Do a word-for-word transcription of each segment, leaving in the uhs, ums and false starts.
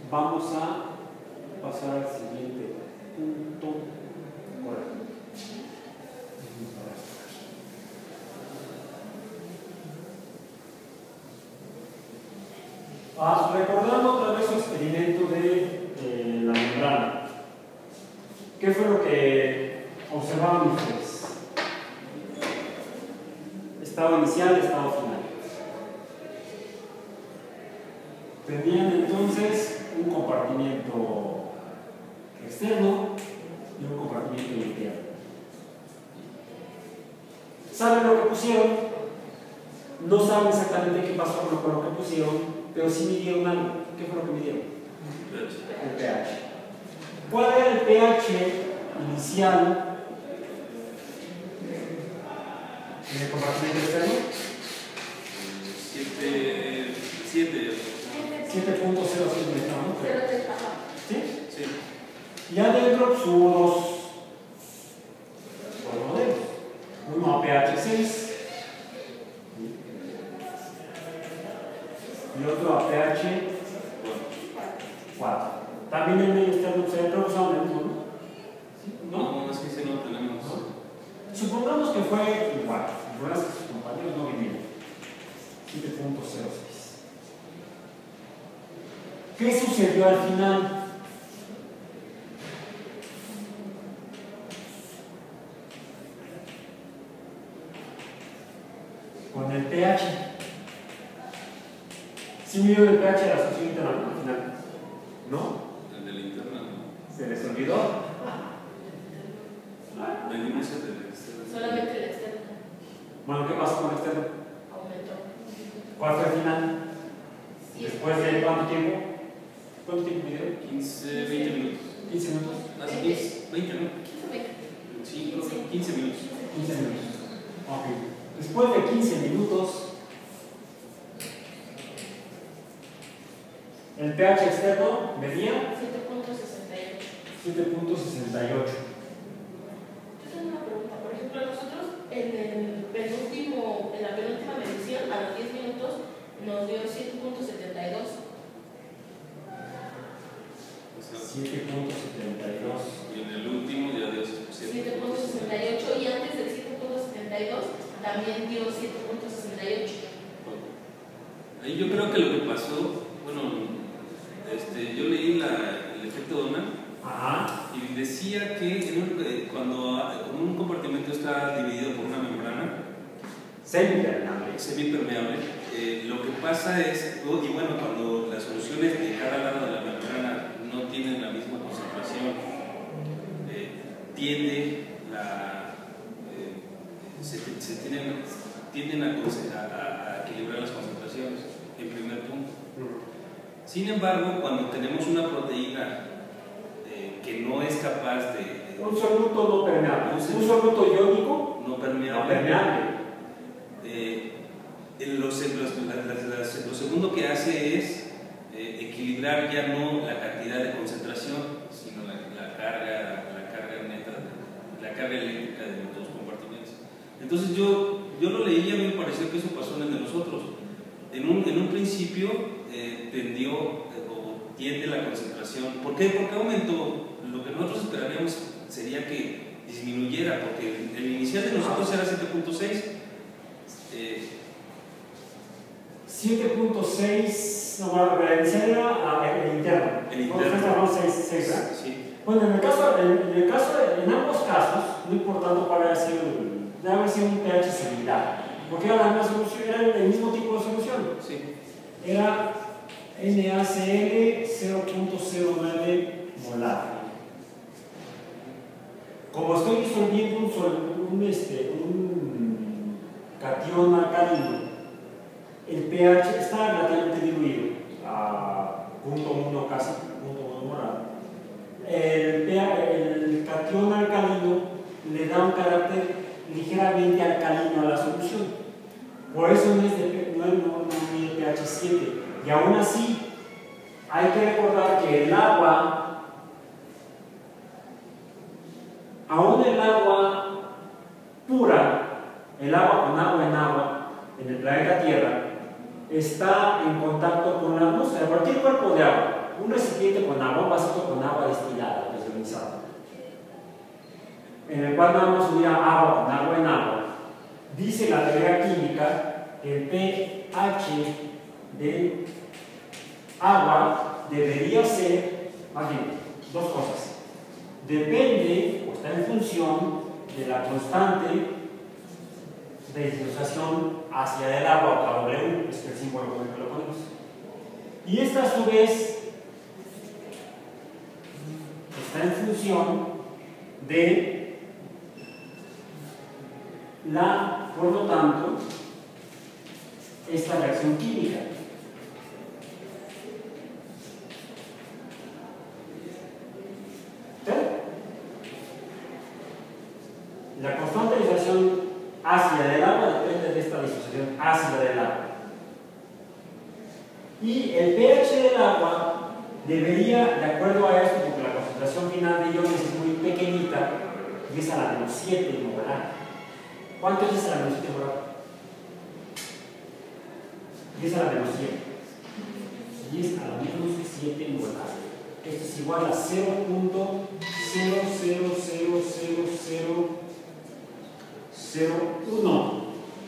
vamos a pasar al siguiente punto. Correcto. Ah, recordando otra vez su experimento de eh, la membrana. ¿Qué fue lo que observaron ustedes? Estado inicial y estado final. Tenían entonces un compartimiento externo y un compartimiento interno. ¿Saben lo que pusieron? No saben exactamente qué pasó con lo que pusieron, pero sí midieron algo. ¿Qué fue lo que midieron? El pH. ¿Cuál era el pH inicial en el compartimiento externo? siete punto cero siete, ¿no? ¿Sí? Sí. Y adentro pues, hubo dos, dos modelos. Uno a pH seis y otro a pH cuatro. También el medio externo se creo que usaban el mismo, ¿no? No, no es que ese no tenemos. Supongamos que fue igual, la verdad es que sus compañeros no vinieron. siete punto cero seis. ¿Qué sucedió al final? Con el pH. ¿Sí midieron el pH de la solución interna al final? ¿No? El del interno, ¿no? ¿Se les olvidó? Medimos el del externo. Solamente el externo. Bueno, ¿qué pasó con el externo? Aumentó. ¿Cuál fue el final? Sí. ¿Después de cuánto tiempo? ¿Cuánto tiempo midieron? quince, veinte minutos. ¿quince minutos? Ah, sí, quince, veinte, ¿no? Sí, creo que quince minutos. quince minutos. Ok. Después de quince minutos, el pH externo medía siete punto sesenta y ocho. siete punto sesenta y ocho. Yo tengo una pregunta. Por ejemplo, nosotros en, el penúltimo, en la penúltima medición, a los diez minutos, nos dio siete punto setenta y dos. siete punto setenta y dos. Y en el último ya dio siete punto sesenta y ocho y antes del siete punto setenta y dos también dio siete punto sesenta y ocho. Ahí yo creo que lo que pasó, bueno, este, yo leí la, el efecto Donan. Ajá. Y decía que en un, eh, cuando un compartimento está dividido por una membrana Semipermeable. semipermeable, eh, lo que pasa es, y bueno, cuando las soluciones de cada lado de la membrana no tienen la misma concentración, eh, tiende la, eh, se, se tienden, tienden a, a, a equilibrar las concentraciones, en primer punto. Sin embargo, cuando tenemos una proteína eh, que no es capaz de... Un soluto no permeable. Un Un soluto iónico no permeable. no permeable. Eh, en los, en los, las, las, las, lo segundo que hace es eh, equilibrar ya no la cantidad de concentración, sino la, la, carga, la carga neta, la carga eléctrica de los dos compartimentos. Entonces yo, yo lo leí y a mí me pareció que eso pasó en el de nosotros. En un, en un principio eh, tendió eh, o tiende la concentración. ¿Por qué? Porque aumentó. Lo que nosotros esperaríamos sería que disminuyera, porque el, el inicial de nosotros era siete punto seis. Eh, siete punto seis, no, bueno, la inicial era ah, el interno. El interno. seis, seis, ¿verdad? sí. Bueno, en el caso, en, en el caso, de, en ambos casos, no importando cuál haya sido, debe haber sido un pH similar, porque era la misma solución, era el mismo tipo de solución. Sí. Era NaCl cero punto cero nueve molar. Como estoy disolviendo un, sol, un, este, un catión alcalino, el pH está relativamente diluido a punto uno casi, punto uno molar. El, el catión alcalino le da un carácter ligeramente alcalino a la solución. Por eso no es de no, no, no, no pH siete. Y aún así, hay que recordar que el agua, aún el agua pura, el agua con agua en agua, en el planeta Tierra, está en contacto con la atmósfera. Cualquier cuerpo de agua, un recipiente con agua, un vasito con agua destilada, desionizada, en el cual vamos a unir agua con agua en agua. Dice la teoría química que el pH del agua debería ser, más bien, dos cosas. Depende, o está en función de la constante de disociación hacia el agua, K W, es el símbolo con el que lo ponemos. Y esta a su vez está en función de la, por lo tanto, esta reacción química. ¿Sí? La constante de disociación ácida del agua depende de esta disociación ácida del agua. Y el pH del agua debería, de acuerdo a esto, porque la concentración final de iones es muy pequeñita, y es a la menos siete molar. ¿Cuánto es a la menos siete molar? diez a la menos siete. diez a la menos siete molar. Esto es igual a cero punto cero cero cero cero cero cero uno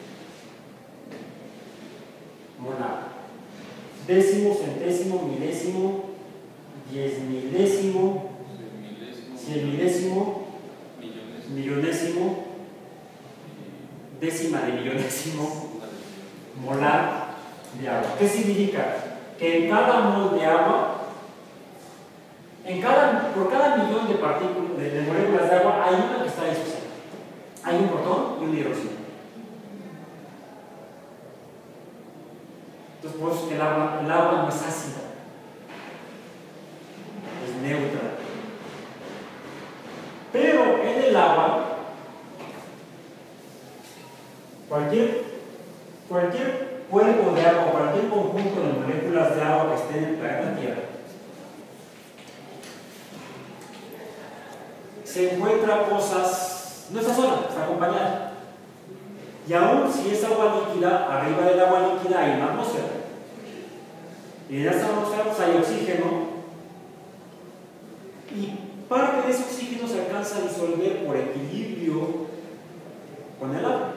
molar. Décimo, centésimo, milésimo, diez milésimo, cien milésimo, millonésimo, décima de millonésimo molar de agua. ¿Qué significa? Que en cada mol de agua, en cada, por cada millón de partículas, de, de moléculas de agua, hay una que está disociada. Hay un protón y un hidrógeno. Entonces, por eso que el agua, el agua no es ácida, es neutra. Pero en el agua, cualquier, cualquier cuerpo de agua, cualquier conjunto de moléculas de agua que esté en el planeta Tierra, se encuentra cosas, no está sola, está acompañada. Y aún si es agua líquida, arriba del agua líquida hay una atmósfera. Y en esta atmósfera pues, hay oxígeno. Y parte de ese oxígeno se alcanza a disolver por equilibrio con el agua.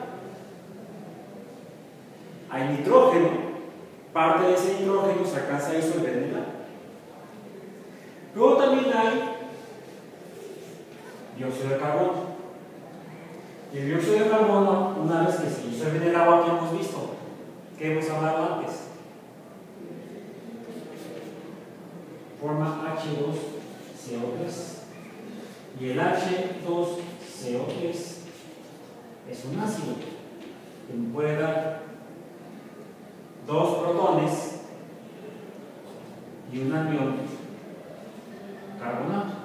Hay nitrógeno. Parte de ese nitrógeno se alcanza a disolver en el agua. Luego también hay dióxido de carbono. Y el dióxido de carbono, una vez que se disuelve en el agua, que hemos visto, que hemos hablado antes, forma H dos C O tres. Y el H dos C O tres es un ácido que me puede dar dos protones y un anión carbonato.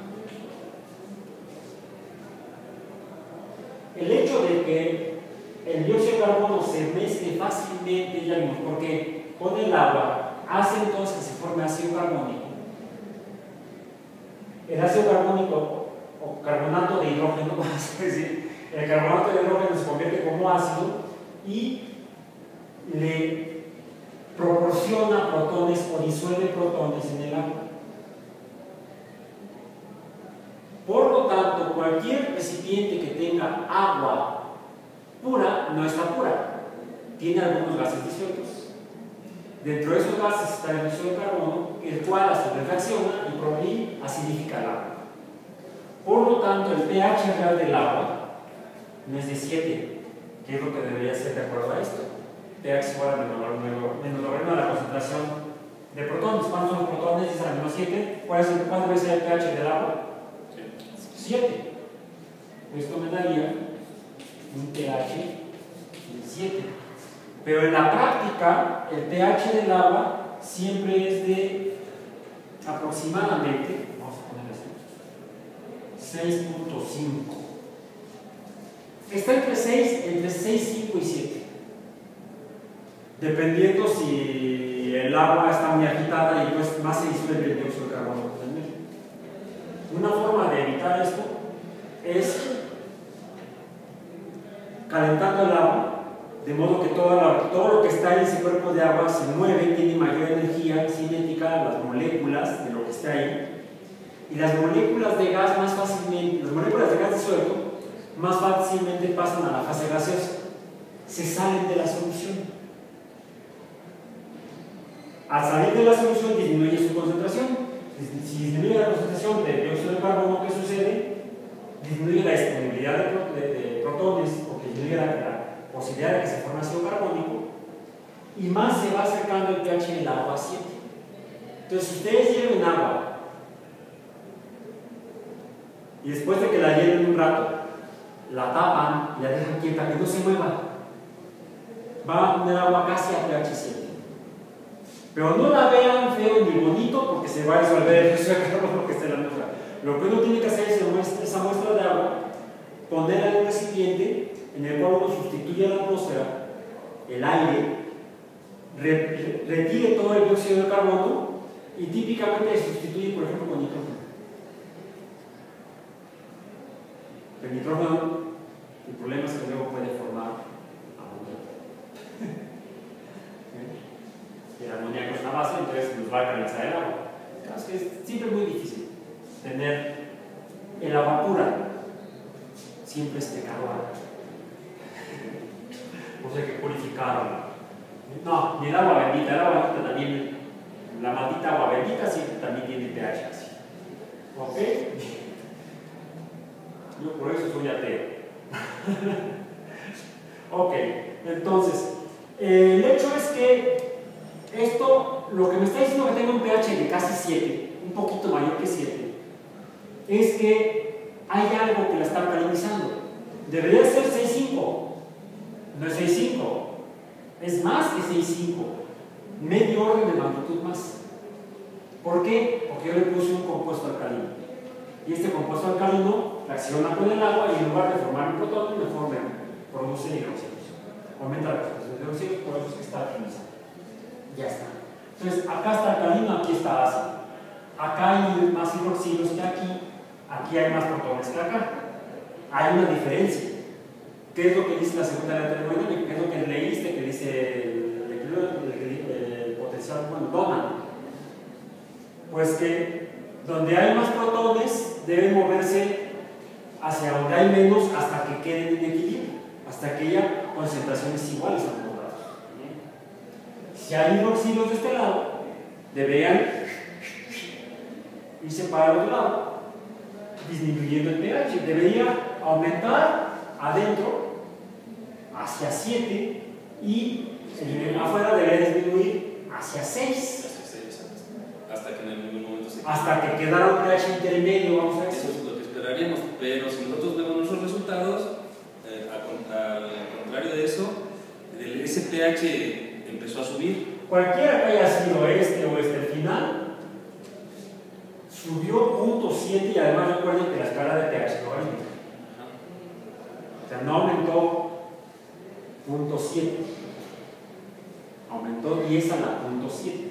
El hecho de que el dióxido de carbono se mezcle fácilmente, ya vimos, porque con el agua hace entonces que se forme ácido carbónico. El ácido carbónico o carbonato de hidrógeno, vamos a decir, el carbonato de hidrógeno se convierte como ácido y le proporciona protones o disuelve protones en el agua. Por lo tanto, cualquier recipiente que tenga agua pura no está pura, tiene algunos gases disueltos. Dentro de esos gases está el dióxido de carbono, el cual a su vez reacciona y por ahí acidifica el agua. Por lo tanto, el pH real del agua no es de siete, que es lo que debería ser de acuerdo a esto. pH igual a menos logreno de la concentración de protones. ¿Cuántos son los protones? Es a menos siete. ¿Cuál debe ser el pH del agua? siete. Esto me daría un pH de siete. Pero en la práctica, el pH del agua siempre es de aproximadamente, vamos a poner así, seis punto cinco. Está entre seis, entre seis, cinco y siete. Dependiendo si el agua está muy agitada y pues más se disuelve el dióxido de carbono. Una forma de evitar esto es calentando el agua de modo que todo, la, todo lo que está en ese cuerpo de agua se mueve, tiene mayor energía cinética, las moléculas de lo que está ahí, y las moléculas de gas más fácilmente, las moléculas de gas disuelto más fácilmente pasan a la fase gaseosa, se salen de la solución. Al salir de la solución disminuye su concentración. Si disminuye la concentración de dióxido de carbono, ¿qué sucede? Disminuye la disponibilidad de, pro, de, de protones, porque disminuye la, la posibilidad de que se forme ácido carbónico, y más se va acercando el pH del agua a siete. Entonces, si ustedes hierven agua y después de que la hierven un rato, la tapan y la dejan quieta, que no se mueva, va a poner agua casi a pH siete. Pero no la vean feo ni bonito porque se va a disolver el dióxido de carbono que está en la atmósfera. Lo que uno tiene que hacer es esa muestra de agua, ponerla en un recipiente en el cual uno sustituye la atmósfera, el aire, re, retire todo el dióxido de carbono y típicamente se sustituye, por ejemplo, con nitrógeno. El nitrógeno, el problema es que luego puede formar amoníaco. El amoníaco es una base, entonces nos va a canalizar el agua. Es que es siempre muy difícil tener el agua pura, siempre es pecadora. No sé qué purificarla. No, ni el agua bendita, el agua bendita también, la maldita agua bendita siempre también tiene pH así. ¿Ok? Yo por eso soy ateo. Ok, entonces, eh, el hecho es que esto, lo que me está diciendo que tenga un pH de casi siete, un poquito mayor que siete, es que hay algo que la está alcalinizando. Debería ser seis punto cinco, no es seis punto cinco, es más que seis punto cinco, medio orden de magnitud más. ¿Por qué? Porque yo le puse un compuesto alcalino. Y este compuesto alcalino reacciona con el agua y en lugar de formar un protón, me forma, produce hidróxidos. Aumenta la concentración de hidróxidos, por eso es que está alcalinizado. Ya está. Entonces, acá está alcalino, aquí está ácido. Acá hay más hidroxilos que aquí, aquí hay más protones que acá. Hay una diferencia. ¿Qué es lo que dice la segunda ley de termodinámica? ¿Qué es lo que leíste que dice el, el, el, el potencial, bueno, Doman? Pues que donde hay más protones deben moverse hacia donde hay menos hasta que queden en equilibrio, hasta que haya concentraciones iguales a ambos lados. Si hay hidroxilos de este lado, deberían irse para el otro lado, disminuyendo el pH. Debería aumentar adentro hacia siete y eh, afuera debería disminuir hacia seis. Hasta que en algún momento se hasta que quedara un pH intermedio, vamos a decir. Eso es lo que esperaríamos, pero si nosotros vemos nuestros resultados, eh, al contrario de eso, ese pH empezó a subir. Cualquiera que haya sido este o este el final, subió punto siete y además recuerden que la escala de pH no varía. O sea, no aumentó punto siete, aumentó diez a la punto siete.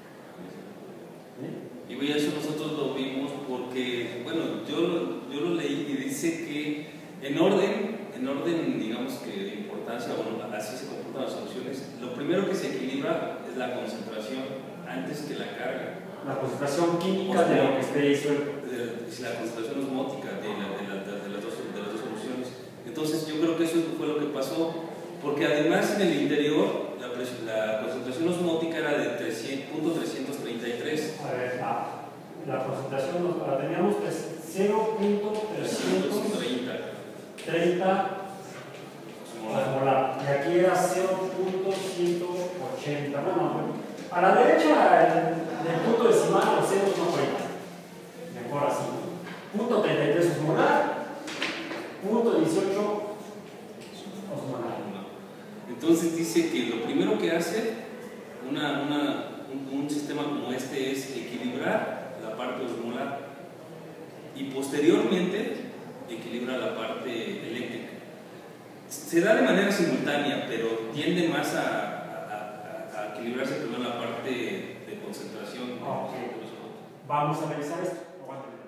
Y eso nosotros lo vimos porque, bueno, yo, yo lo leí y dice que en orden, en orden, digamos que de importancia, bueno, así se comportan las soluciones, lo primero que se equilibra es la concentración antes que la carga. La concentración química de lo que esté disuelto. La concentración osmótica de, la, de, la, de, las dos, de las dos soluciones. Entonces yo creo que eso fue lo que pasó, porque además en el interior la, la concentración osmótica era de punto trescientos treinta y tres. A ver, la, la concentración la teníamos cero punto trescientos treinta molar, y aquí era cero punto ciento ochenta. Bueno, a la derecha del punto decimal los ceros no cuentan, mejor así. Punto treinta y tres osmolar, punto dieciocho osmolar. Entonces dice que lo primero que hace una, una, un, un sistema como este es equilibrar la parte osmolar y posteriormente equilibra la parte eléctrica. Se da de manera simultánea, pero tiende más a, a, a, a equilibrarse primero la parte de concentración. Okay. Vamos a revisar esto.